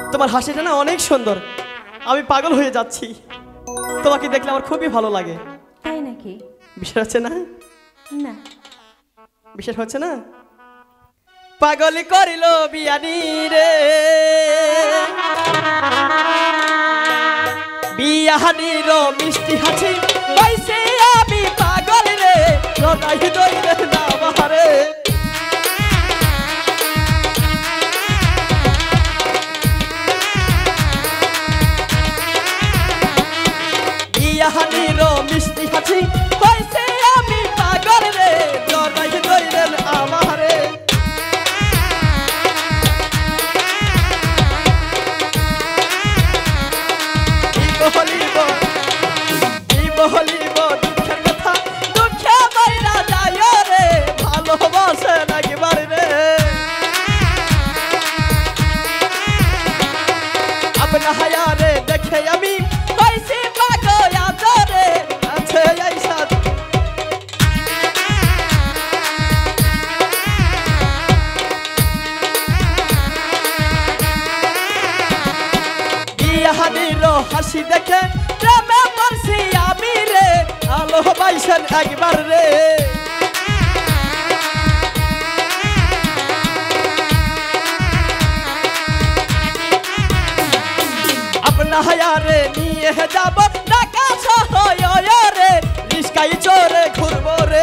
তোমার হাসিটা না অনেক সুন্দর, আমি পাগল হয়ে যাচ্ছি। তোমাকে দেখলে আমার খুবই ভালো লাগে। তাই নাকি? বিশ্বাস হচ্ছে না? না। বিশ্বাস হচ্ছে না? পাগলি করিল বিয়ানি রে, বিয়ানির মিষ্টি হাসি পাইছে আমি পাগল রে, রনাই দইরে না বাহারে। বিয়ানির মিষ্টি হাসি পাইছে আমি পাগল রে, রনাই দইরে আমারে। বলিব দুঃখের কথা, দুঃখে বাইরা যায় রে, ভালোবাসে নাকি বাড়ি রে। আপনা হায়ারে দেখে আমি হইছি পাগল আদরে, আছে আইসা বিয়ানির হাসি দেখে প্রেমে পড়ছি আমি রে, আলো বাইসেন একবার রে। আপনা হায়ারে নিয়ে যাব ঢাকা শহরে, রিস্কাই চড়ে ঘুরবো রে।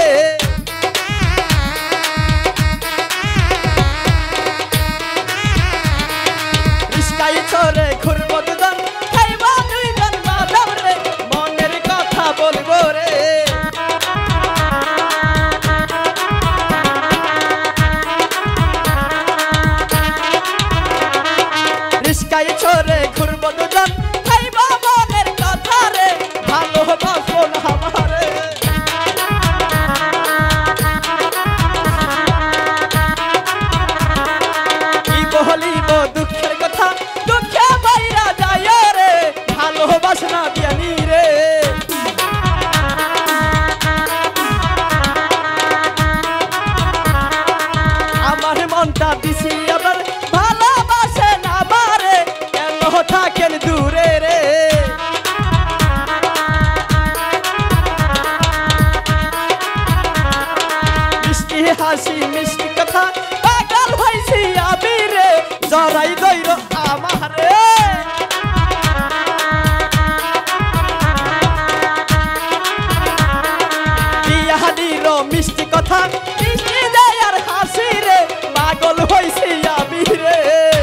রিস্কাই চড়ে ঘুরবো দুজন, খাইবা দুইজন বাদাম রে, মনের কথা বলবো রে। রিস্কাই চড়ে ঘুরবো দুজন, খাইবা মনের কথা রে, ভালোবাসো না আমারে। কি বলিব দুঃখের কথা, দুঃখে বাইরা যায় রে, ভালোবাসো না বিয়ানি রে। আমার মনটা দিছি আবার ভালোবাসে না আমারে, কেন থাকেন দূরে রে। মিষ্টি হাসি মিষ্টি কথা পাগল হইছি আমি রে, জরাই দইর আমারে। বিয়ানির মিষ্টি কথা, মিষ্টি দেয়ার হাসি রে, পাগল হইছি আমি রে।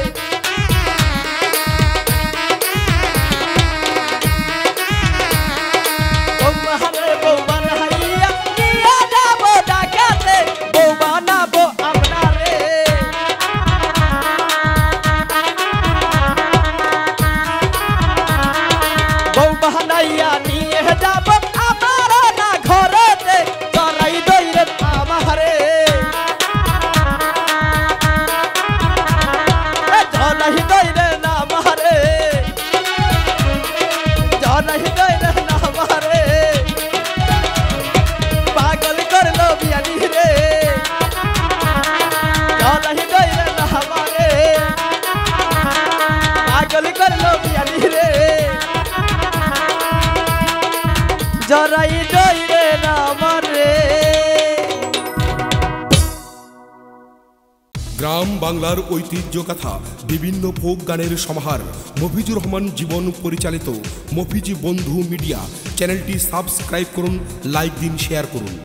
তোমারে বউ বানাইয়া নিয়ে যাব ঢাকাতে, বউ বানাবো আপনারে। বউ বানাইয়া নিয়ে যাব আমার না ঘরেতে, জরাই দইরে আমারে। জরাই দইরে না আমারে, জরাই দইরে না আমারে। পাগল করলো বিয়ানি রে, জরাই দইরে না আমারে। পাগল করলো বিয়ানি রে, জরাই দইরে না আমারে। গ্রাম বাংলার ঐতিহ্য কথা, বিভিন্ন ফোক গানের সমাহার, মফিজুর রহমান জীবন পরিচালিত মফিজি বন্ধু মিডিয়া চ্যানেলটি সাবস্ক্রাইব করুন, লাইক দিন, শেয়ার করুন।